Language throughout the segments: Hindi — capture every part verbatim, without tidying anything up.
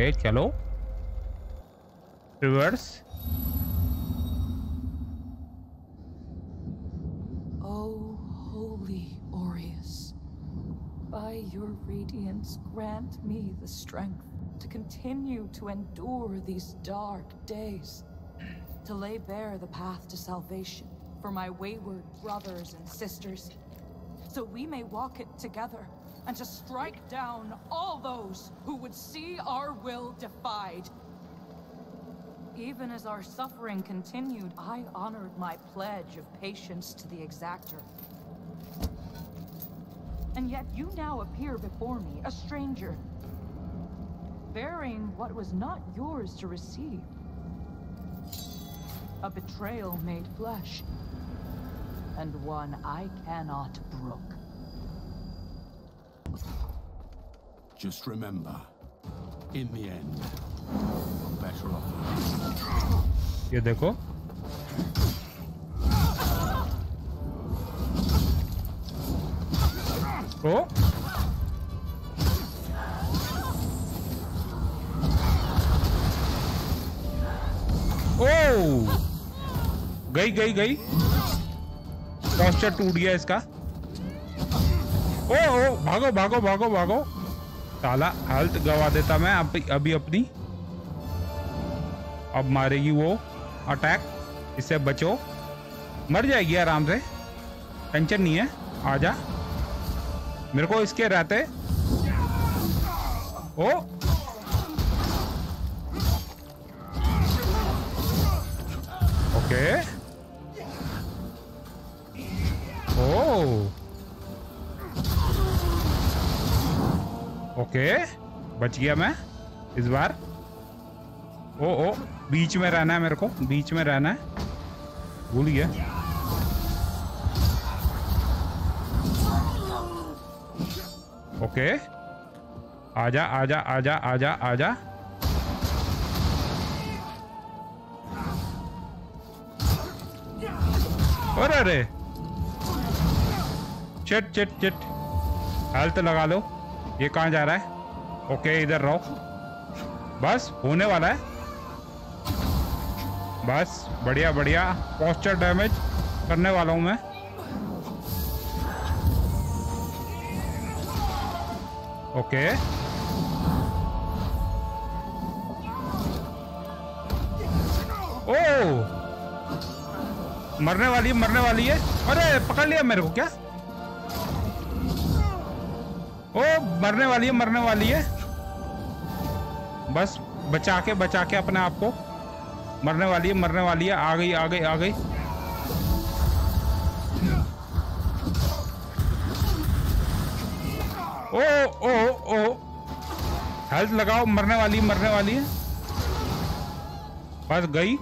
ओके चलो reverse. Oh, holy Aureus, by your radiance, grant me the strength to continue to endure these dark days, to lay bare the path to salvation for my wayward brothers and sisters, so we may walk it together, and to strike down all those who would see our will defied. Even as our suffering continued, I honored my pledge of patience to the exactor. And yet you now appear before me, a stranger, bearing what was not yours to receive. A betrayal made flesh, and one I cannot brook. Just remember, in the end, you're better off. ये देखो ओ ओ गई गई गई पोस्चर टूट गया इसका। ओ ओ भागो भागो भागो भागो साला हेल्थ गवा देता मैं अब अभी अपनी। अब मारेगी वो अटैक, इससे बचो, मर जाएगी आराम से, टेंशन नहीं है। आजा मेरे को इसके रहते। ओ ओके ओ ओके बच गया मैं इस बार। ओ ओ बीच में रहना है मेरे को, बीच में रहना है, भूल गया। ओके आजा आजा आजा आजा आजा। अरे अरे चिट चिट चिट हेल्थ लगा लो। ये कहाँ जा रहा है? ओके इधर रहो, बस होने वाला है, बस बढ़िया बढ़िया। पोस्चर डैमेज करने वाला हूं मैं। ओके ओ मरने वाली है मरने वाली है। अरे पकड़ लिया मेरे को क्या? ओ मरने वाली है मरने वाली है। बस बचा के बचा के अपने आप को। मरने वाली है मरने वाली है। आ गई आ गई आ गई। ओ ओ ओ हेल्थ लगाओ। मरने वाली मरने वाली है। बस गई।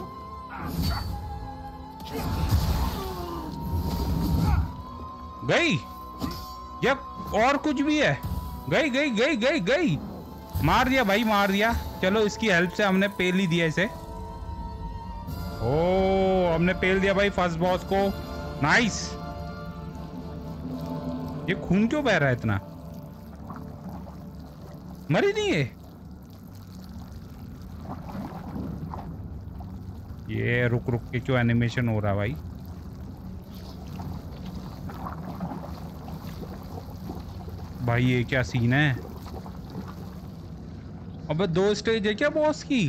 गई जब और कुछ भी है। गई गई गई गई गई। मार दिया भाई मार दिया। चलो इसकी हेल्प से हमने पेल ही दिया इसे। ओ हमने पेल दिया भाई फर्स्ट बॉस को। नाइस। ये खून क्यों बह रहा है इतना? मरी नहीं है ये। रुक रुक के क्यों एनिमेशन हो रहा भाई? भाई ये क्या सीन है? अबे दो स्टेज है क्या बॉस की?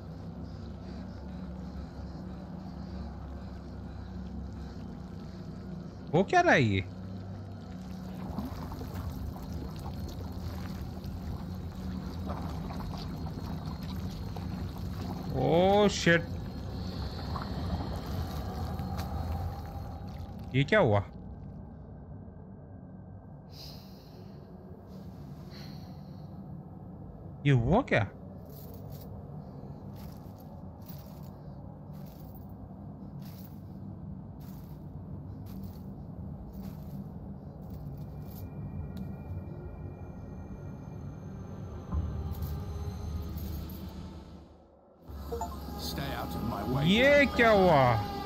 वो क्या रहा है ये? ओ शिट, ये क्या हुआ? ये हुआ क्या? ये क्या हुआ?